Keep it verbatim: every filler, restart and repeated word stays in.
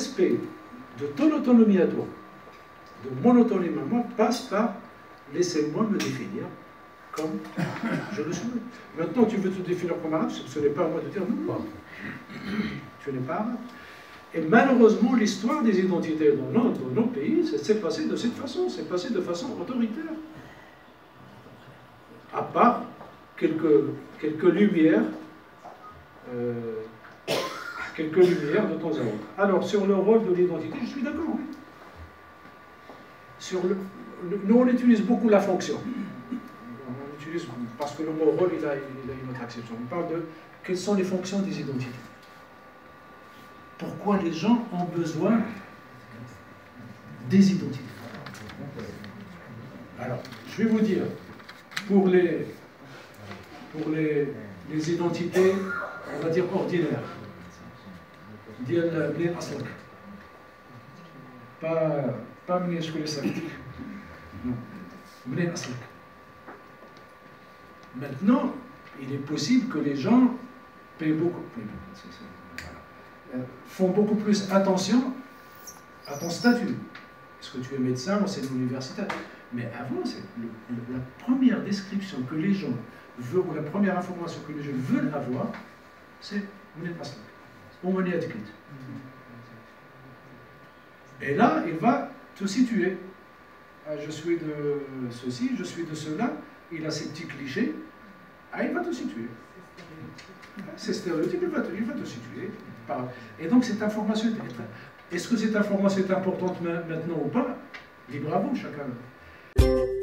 respect de ton autonomie à toi, de mon autonomie à moi, passe par laissez-moi me définir comme je le souhaite. Maintenant, tu veux te définir comme arabe, ce n'est pas à moi de dire non, non. Tu n'es pas arabe. Et malheureusement, l'histoire des identités dans nos, dans nos pays, s'est passée de cette façon, c'est passé de façon autoritaire. À part quelques, quelques lumières, euh, quelques lumières de temps à autre. Alors, sur le rôle de l'identité, je suis d'accord, oui. Sur le, le, nous, on utilise beaucoup la fonction. On utilise, parce que le mot rôle, il a, il a une autre acception. On parle de quelles sont les fonctions des identités. Pourquoi les gens ont besoin des identités. Alors, je vais vous dire, pour les, pour les, les identités, on va dire ordinaires, ديال منين أصلك pas pas منين شكون يسالك non منين أصلك. Maintenant, il est possible que les gens payent beaucoup, font beaucoup plus attention à ton statut. Est-ce que tu es médecin, enseignant universitaire? Mais avant, c'est la première description que les gens veulent, ou la première information que les gens veulent avoir, c'est منين أصلك ou منين تكلت. Et là, il va te situer. Ah, je suis de ceci, je suis de cela, il a ces petits clichés. Ah, il va te situer. C'est stéréotype, il va te, il va te situer. Et donc, cette information, est-ce que cette information est importante maintenant ou pas? Libre à vous, chacun.